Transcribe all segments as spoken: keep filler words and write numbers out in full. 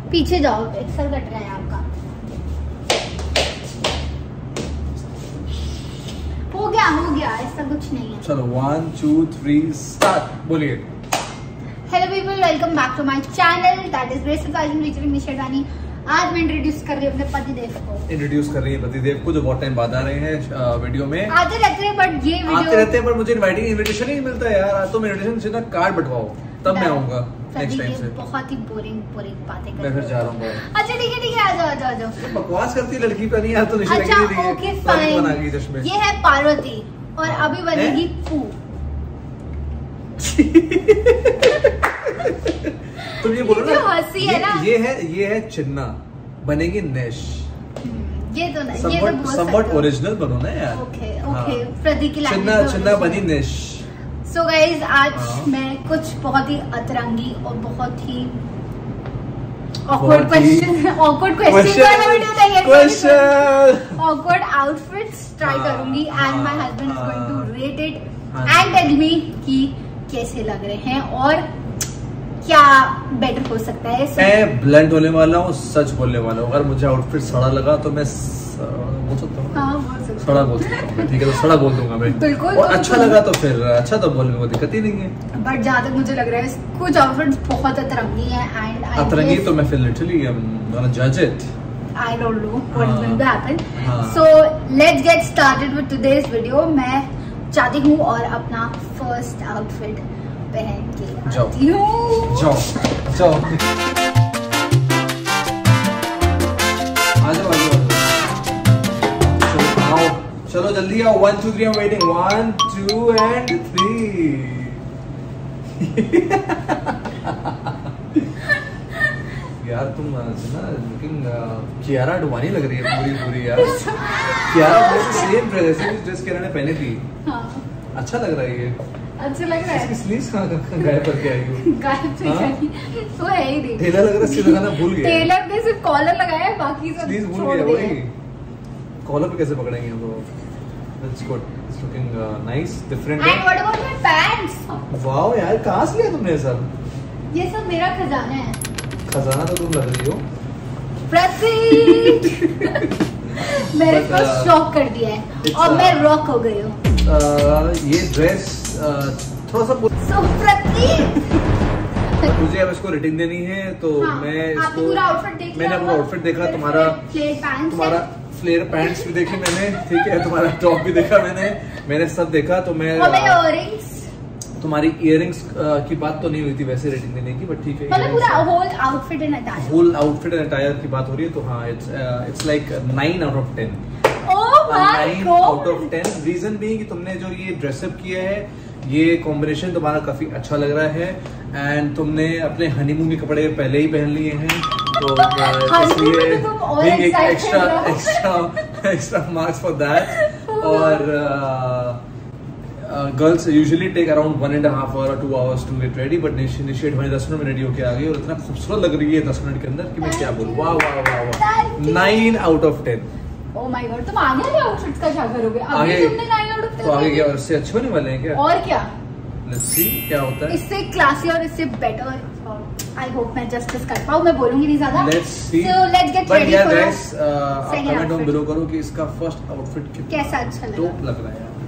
पीछे जाओ, axle cut रहा है आपका। हो गया हो गया, ऐसा कुछ नहीं है। चलो वन टू थ्री स्टार्ट, बोलिए। Hello people, welcome back to my channel that is Grace Fashion featuring Nisha Rani. आज मैं इंट्रोड्यूस कर रही हूँ अपने पतिदेव को। इंट्रोड्यूस कर रही है पतिदेव को, जो बहुत टाइम बाद आ रहे हैं वीडियो में। आते रहते हैं बट ये वीडियो आते रहते हैं पर मुझे इनवाइटिंग इनविटेशन ही नहीं मिलता यार। आज तो मैं इनविटेशन से ना कार्ड बंटवाओ, तब मैं आऊंगा नेक्स्ट टाइम से। बहुत ही बोरिंग बोरिंग बातें कर मैं फिर जा रहा हूँ। अच्छा ठीक है ठीक है, आ जाओ आ जाओ आ जाओ। बकवास करती है लड़की पे नहीं यार, तो निशा लगी अच्छा नहीं ओके है। फाइन। बना गई चश्मे। ये है पार्वती और अभी बनेगी पू। तुम ये बोलो जो ना, हंसी है ना, ये है ये है चिन्ना, बनेगी नेश। ये तो नहीं, ये तो समवट बोल समवट सकते हो। ओरिजिनल बनो ना यार। ओके ओके, प्रतीक की चिन्ना लैंग्वेज चिन्ना बनी नेश। सो गाइज आज हाँ। मैं कुछ बहुत ही अतरंगी और बहुत ही बहुत awkward ही- क्वेश्चन awkward क्वेश्चन वाला वीडियो चाहिए। क्वेश्चन awkward outfits ट्राई हाँ, करूंगी एंड माय हस्बैंड इज हाँ, गोइंग टू रेट इट हाँ। एंड टेल मी कि कैसे लग रहे हैं और क्या बेटर हो सकता है। So, मैं ब्लंट होने वाला हूँ, सच बोलने वाला हूँ। अगर मुझे आउटफिट सड़ा लगा तो मैं स- बोल सकता हूँ। हाँ बोल सकते सड़ा बोल सकता हूँ, ठीक है तो सड़ा बोल दूंगा मैं। बिल्कुल। और अच्छा लगा तो फिर अच्छा तो बोलने में कोई दिक्कत ही नहीं है। बट जहाँ तक मुझे लग रहा है कुछ आउटफिट्स बहुत अतरंगी हैं एंड अतरंगी तो मैं फिर लिटरली जज it. I don't know what is हाँ। going to happen. हाँ। So let's get started with today's video. मैं चाहती हूँ और अपना फर्स्ट आउटफिट पहन के जाओ। आती हूँ। जाओ जाओ आ जाओ आ जाओ चलो आओ, चलो जल्दी आओ। One two three, I am waiting. One two and three. यार तुम ना लुकिंग कियारा अडवाणी लग रही है पूरी पूरी यार। Kiara same dress dress Kiara ने पहनी थी। हाँ, अच्छा लग रहा है ये। अच्छा लग रहा इसकी है। स्लीव्स कहाँ कहाँ गायब करके आई हो? गायब से हाँ? गई। तो है ही नहीं। टेलर लग रहा है सिर्फ लगाना भूल गया। टेलर ने सिर्फ कॉलर लगाया है, बाकी सब स्लीव्स भूल छोड़ गया दिए वही। हैं। कॉलर पे कैसे पकड़ेंगे हम लोग? That's good. It's looking uh, nice, different. And what about my pants? Wow यार, कहाँ से लिया तुमने ये सब? ये सब मेरा खजाना है। खजाना तो तुम लग रही हो। प्रतीक मेरे But, को uh, शॉक कर दिया है it's, और uh, मैं रॉक हो गई हूँ। Uh, ये ड्रेस थोड़ा सा पूरा- So प्रतीक मुझे अब इसको रेटिंग देनी है तो हाँ, मैं आपने इसको पूरा आउटफिट देख लिया मैंने पूरा होगा? आउटफिट देखा। मेरे तुम्हारा फ्लेयर पैंट्स तुम्हारा फ्लेयर पैंट्स भी देखे मैंने, ठीक है। तुम्हारा टॉप भी देखा मैंने मैंने सब देखा। तो मैं और मेरे इयररिंग्स, तुम्हारी इयररिंग्स की बात तो नहीं हुई थी वैसे रेटिंग देने की, बट ठीक है। मतलब पूरा whole outfit and attach. Whole outfit and attire की बात हो रही है तो हाँ, it's it's like nine out of ten. Oh my nine out of God. Ten. Reason भी कि तुमने जो ये ड्रेसअप किया है, ये कॉम्बिनेशन तुम्हारा काफी अच्छा लग रहा है एंड तुमने अपने हनीमून के कपड़े पहले ही पहन लिए हैं तो uh, Honeymoon इसलिए में तो तुम और being एक excited एक्स्ट्रा रहो। Extra extra marks for that. और girls usually take around one and half hour two hours to get ready, but Nishit भाई दस मिनट में रेडी होके आ गई और इतना खूबसूरत लग रही है दस मिनट के अंदर कि मैं क्या बोलूं। वाह वाह वाह वाह, nine out of ten. Oh my God, तुम आगे वाले आउटफिट्स का क्या करोगे? आगे अभी तुमने नाइन आउट ऑफ तो आगे क्या इससे अच्छे होने वाले हैं क्या? और क्या, लेट्स सी क्या होता है। इससे क्लासी और इससे बेटर। आई होप मैं जस्टिस कर पाऊं, मैं बोलूंगी नहीं ज्यादा। Let's see. So let's get but ready यार फॉर गाइस, आप second comment down outfit. Below करो कि इसका फर्स्ट आउटफिट कितना कैसा अच्छा लगा। टॉप लग रहा है यार।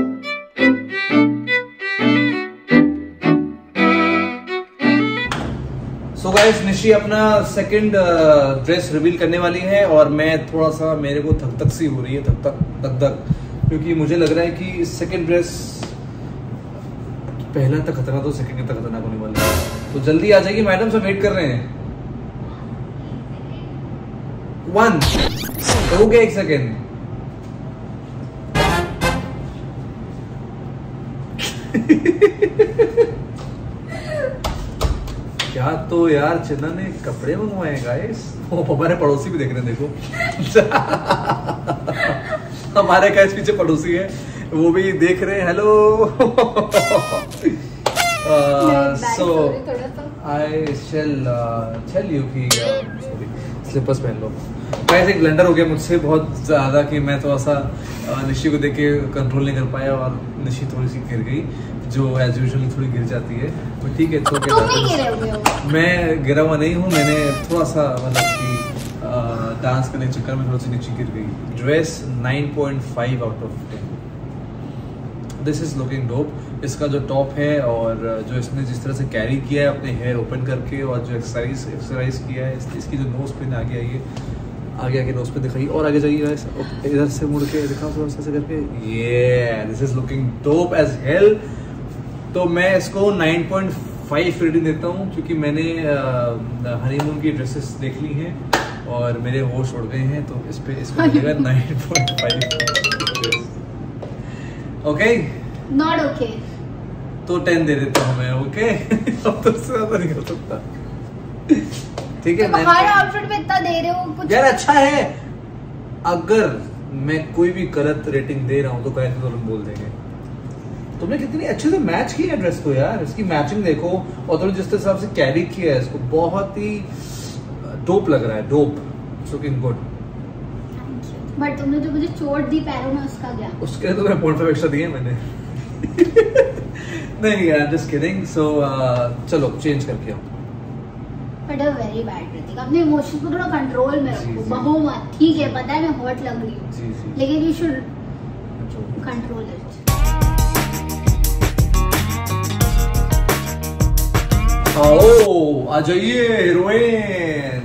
सो गाइस, निशी अपना सेकंड ड्रेस रिवील करने वाली है और मैं थोड़ा सा, मेरे को धक धक सी हो रही है, धक धक धक धक, क्योंकि मुझे लग रहा है कि सेकंड ड्रेस पहला तक खतरनाक तो सेकंड तक खतरनाक होने वाला है। तो जल्दी आ जाइए मैडम, सब वेट कर रहे हैं। वन हो गया, एक सेकेंड। क्या तो यार चिन्ना ने कपड़े मंगवाए गाइस। वो हमारे पड़ोसी भी देख रहे हैं, देखो। हमारे गाइस पीछे पड़ोसी है, वो भी देख रहे हैं। Hello. So I shall tell you कि सॉरी, स्लीपर्स पहन लो। गाइस एक ब्लंडर हो गया मुझसे बहुत ज्यादा कि मैं थोड़ा सा निशी को देख के कंट्रोल नहीं कर पाया और निशी थोड़ी सी गिर गई, जो एज यूजुअल थोड़ी गिर जाती है। ठीक है, तो तुम ही गिरे हुए हो। मैं गिरा हुआ नहीं हूँ, मैंने थोड़ा सा मतलब कि डांस करने के चक्कर में थोड़ी सी नीचे गिर गई। Dress nine point five out of ten. This is looking dope. इसका जो टॉप है और जो इसने जिस तरह से कैरी किया है अपने हेयर ओपन करके, और जो एक्सरसाइज एक्सरसाइज किया है, इसकी जो नोज पिन आगे आई है, आगे आगे नोज पे दिखाई, और आगे जाइए इधर से मुड़ के दिखाओ थोड़ा सा करके। ये this is looking dope as hell. तो मैं इसको नाइन पॉइंट फाइव रेटिंग देता हूँ, क्योंकि मैंने हनीमून की ड्रेसेस देख ली हैं और मेरे होश उड़ गए हैं, तो इस पे इसको मिलेगा nine point five. Okay, not okay, तो टेन दे देता हूँ मैं। ओके अब तो इससे ज्यादा नहीं हो सकता। ठीक है, तो हर आउटफिट में इतना दे रहे हो कुछ यार अच्छा है। अगर मैं कोई भी गलत रेटिंग दे रहा हूँ तो कहें तो तुम बोल देंगे। तुमने कितनी अच्छे से मैच की है ड्रेस को यार, इसकी मैचिंग देखो, और तुमने जिस हिसाब से कैरी किया है इसको, बहुत ही डोप लग रहा है, डोप, लुकिंग गुड। बट तुमने जो मुझे चोट दी पैरों में, उसका क्या? उसके लिए तो मैं पॉइंट फाइव एक्स्ट्रा दिए मैंने। नहीं यार, जस्ट किडिंग। सो चलो चेंज करके आओ। But a very bad Prateek, अपने इमोशंस को थोड़ा कंट्रोल में रखो, बहो मत। ठीक है, पता है मैं हॉट लग रही हूँ, लेकिन यू शुड कंट्रोल इट। आओ आ जाइए heroine.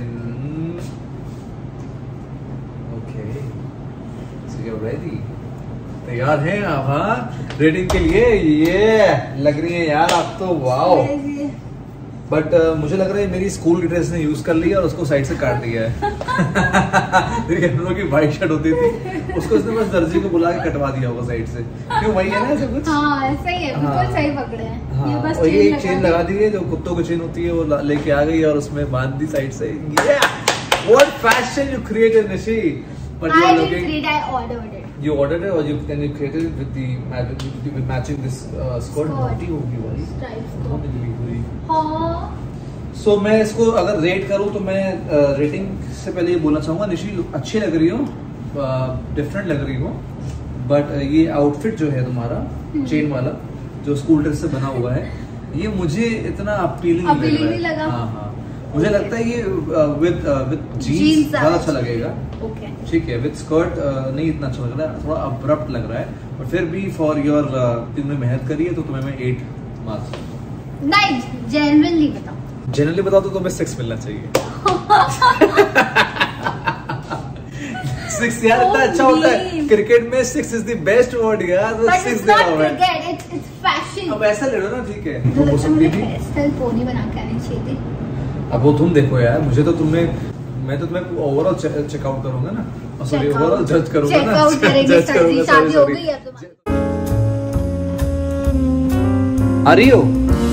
Okay, so you ready? तैयार हैं आप? हाँ, रेटिंग के लिए ये लग रही है यार आप तो, वाओ। बट uh, मुझे लग रहा है मेरी स्कूल की ड्रेस ने यूज कर ली और उसको साइड से काट दिया है। हम लोग की वाइट शर्ट होती थी, उसको उसने बस दर्जी को बुला के कटवा दिया होगा साइड से। क्यों, वही है ना ऐसा कुछ? हाँ, ऐसा ही है, बिल्कुल हाँ, सही पकड़े हैं। हाँ, ये बस और ये एक चेन लगा दी दी है, जो कुत्तों की चेन होती है, वो लेके आ गई और उसमें बांध दी साइड से। What fashion you created, Nishi? But you I are didn't looking. create, I ordered it. You ordered it, or you then you created it with the with, with matching this uh, skirt. मोटी होगी भाई, Stripes को। बहुत मिली हुई। हाँ। सो so, मैं इसको अगर रेट करूँ तो मैं रेटिंग uh, से पहले ये बोलना चाहूँगा, निशी अच्छी लग रही हो, डिफरेंट uh, लग रही हो, बट uh, ये आउटफिट जो है तुम्हारा चेन वाला, जो स्कूल ड्रेस से बना हुआ है, ये मुझे इतना अपीलिंग नहीं लगा। हाँ हाँ, मुझे लगता है ये विद विद जीन्स ज्यादा अच्छा लगेगा। ओके, ठीक है, विद स्कर्ट नहीं इतना अच्छा लग रहा है, थोड़ा अब्रप्ट लग रहा है, और फिर भी फॉर योर तुमने मेहनत करी है तो तुम्हें मैं एट मार्क्स। नहीं, जेन्युइनली बताओ। जनरली बताओ तो तुम्हें सिक्स मिलना चाहिए। सिक्स यार इतना अच्छा होता है क्रिकेट में, six is the best word यार, तो सिक्स दे रहा हूं मैं। It's it's fashion. अब ऐसा ले लो ना, ठीक है, तो हो सकती थी स्टाइल पोनी बना के आनी चाहिए थी। अब वो तुम देखो यार, मुझे तो तुमने, मैं तो तुम्हें ओवरऑल चेकआउट करूंगा ना, सॉरी ओवरऑल जज करूंगा ना, चेकआउट करेंगे, शादी हो गई अब तुम्हारी। आ रही हो?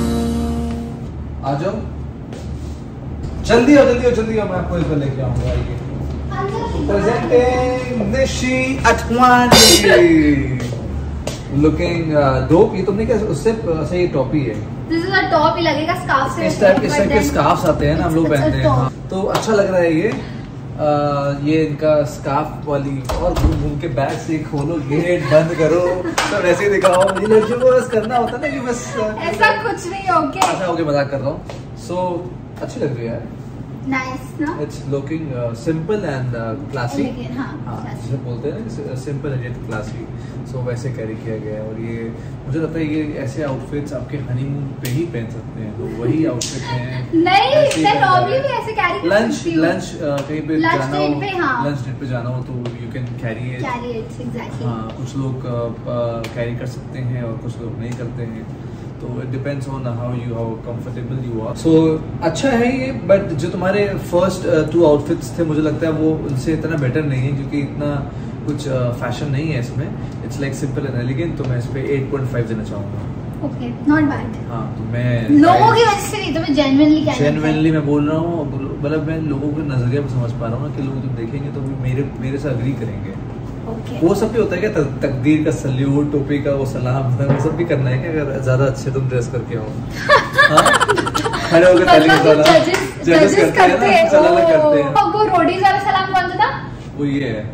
आ जाओ, जल्दी आओ जल्दी आओ जल्दी आओ, मैं आपको इसमें लेके आऊंगा। आइए, presenting Nishi Athwani, looking dope. ये तुमने क्या उससे सही ये टॉप ही है, दिस इज अ टॉप ही लगेगा, स्कार्फ से इस टाइप इस टाइप के स्कार्फ्स आते हैं ना, हम लोग पहनते हैं, हाँ, तो अच्छा लग रहा है ये। आ, ये इनका स्कार्फ वाली, और घूम घूम के बैग से खोलो, गेट बंद करो, तो वैसे ही दिखाओ। ये लड़कियों को बस करना होता है ना कि बस ऐसा कुछ नहीं हो गया। ऐसा हो गया, मजाक कर रहा हूँ। सो अच्छी लग रही है यार, नाइस ना, it's looking simple and classy. हाँ, हाँ, जिसे बोलते हैं ना सिंपल एंड क्लासी, सो वैसे कैरी किया गया है। और ये मुझे लगता है ये ऐसे आउटफिट्स आपके हनीमून पे ही पहन सकते हैं, तो वही आउटफिट हैं। नहीं, मैं नॉर्मली भी ऐसे कैरी कर लंच सकती हूँ। लंच कहीं पे Lunch जाना date हो, पे, हाँ। लंच डेट पे जाना हो तो you can carry it. Carry it, exactly. हाँ, कुछ लोग कैरी कर सकते हैं और कुछ लोग नहीं करते हैं, तो it depends on how you how comfortable you are. So अच्छा है ये, बट जो तुम्हारे फर्स्ट टू आउटफिट्स थे, मुझे लगता है वो उनसे इतना बेटर नहीं है, क्योंकि इतना कुछ फैशन uh, नहीं है इसमें, it's like simple and elegant. तो मैं इस पे एट पॉइंट फाइव देना चाहूंगा। Okay, not bad. हाँ, तो मैं लोगों की वजह से नहीं, तो मैं जेन्युइनली कह रही हूं, जेन्युइनली मैं बोल रहा हूँ, मतलब मैं लोगों के नजरिया पे समझ पा रहा हूँ ना, कि लोग जब देखेंगे तो भी मेरे मेरे से अग्री करेंगे। ओके, वो सब भी होता है क्या, तकदीर का सल्यूट, टोपी का वो सलाम, वो सब भी करना है क्या, अगर ज्यादा अच्छे तुम ड्रेस करके आओ? खड़े होकर ताली बजाना, जजेस करते हैं ना, सलाम करते हैं। अब वो रोडीज वाला सलाम कौन सा था? वो ये है,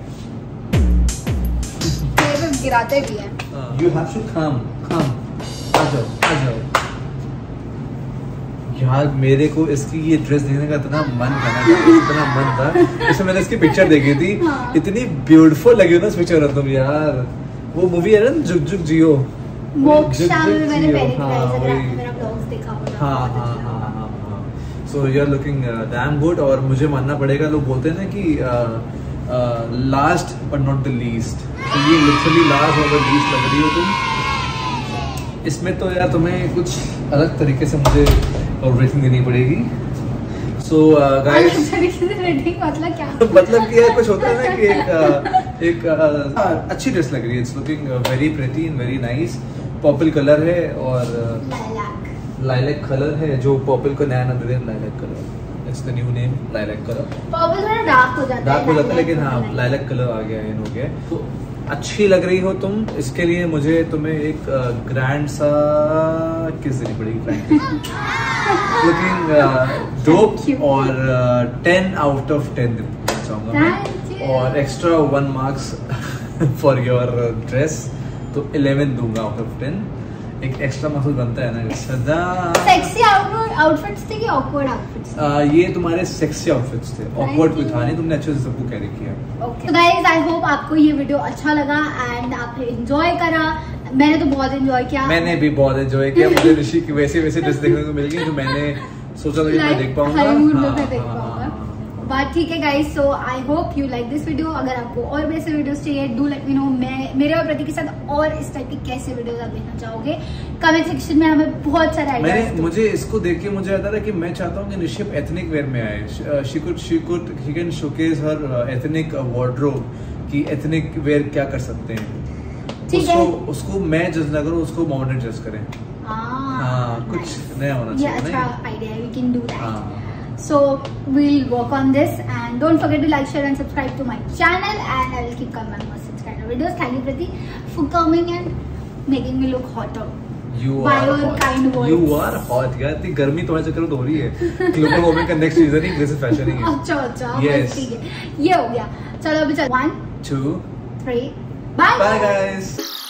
ये भी गिराते भी हैं। You have to come come, आ जाओ आ जाओ। यार मेरे को इसकी ये ड्रेस देखने का इतना मन था ना, इतना मन था। इसमें मैंने इसकी पिक्चर देखी थी, हाँ। इतनी ब्यूटीफुल लगी ना इस पिक्चर में तुम यार। वो मूवी है ना जुग जुग जियो, मोक्षा में मैंने पहले हाँ, ट्राई वही। करा, मेरा ब्लॉग्स देखा होगा। हाँ हाँ हाँ हाँ हाँ। So you are looking damn good. और मुझे मानना पड़ेगा, लोग बोलते हैं ना कि last but not the least, तो ये लिटरली लास्ट और द लीस्ट लग रही हो तुम इसमें। तो यार तुम्हें कुछ अलग तरीके से मुझे रेटिंग देनी पड़ेगी। सो गाइस मतलब क्या मतलब कि यार कुछ होता है ना कि एक एक uh, अच्छी ड्रेस लग रही है। It's looking very pretty and very nice. Purple colour है और लाइलैक कलर है, जो पर्पल को नया नाम दे दें, lilac colour. It's the new name, lilac colour. Purple थोड़ा डार्क हो जाता है, डार्क हो जाता है, लेकिन हाँ लाइलैक कलर आ गया, इन हो गया। तो अच्छी लग रही हो तुम, इसके लिए मुझे तुम्हें एक ग्रैंड सा किस देनी पड़ेगी। लुकिंग डोप और टेन आउट ऑफ टेन देना चाहूंगा मैं, और extra one marks for your dress, तो इलेवन दूंगा आउट ऑफ टेन। एक एक्स्ट्रा मार्क्स बनता है ना सदा। सेक्सी आउटफिट्स थे कि ऑकवर्ड आउटफिट्स? ये तुम्हारे सेक्सी आउटफिट्स थे, ऑकवर्ड कोई था नहीं, तुमने अच्छे से सबको कैरी किया। ओके तो गाइस, आई होप आपको ये वीडियो अच्छा लगा एंड आपने एंजॉय करा। मैंने तो बहुत एंजॉय किया। मैंने भी बहुत एंजॉय किया। मुझे ऋषि की वैसे वैसे ड्रेस देखने को मिल गई जो मैंने सोचा था कि मैं देख पाऊंगा। बात ठीक है guys, so I hope you like this video. अगर आपको और भी ऐसे वीडियोस चाहिए, डू लेट मी नो। मैं मेरे और प्रतीक के साथ और इस टाइप के कैसे वीडियोस आप देखना चाहोगे, कमेंट सेक्शन में हमें बहुत सारे आइडियाज। मुझे इसको देख के मुझे आता था कि मैं चाहता हूँ कि निशिप एथनिक वेयर में आए। She could she could she can showcase her ethnic wardrobe कि एथनिक वेयर क्या कर सकते हैं। उसको उसको मैं जज ना करूँ, उसको मॉडर्न जज करें। हाँ, कुछ नया होना चाहिए। ये अच्छा आइडिया है, we can do that. So we'll work on this and don't forget to like, share and subscribe to my channel and I will keep coming more such kind of videos. Thank you Prati for coming and making me look hotter. You by are your hot. kind words. You are hot यार। इतनी गर्मी तुम्हारे चक्कर में तो हो रही है। ग्लोबल वार्मिंग का नेक्स्ट रीजन ही दिस फैशन ही है। अच्छा अच्छा yes. ठीक है, ये हो गया। चलो अभी चलो one two three bye bye guys.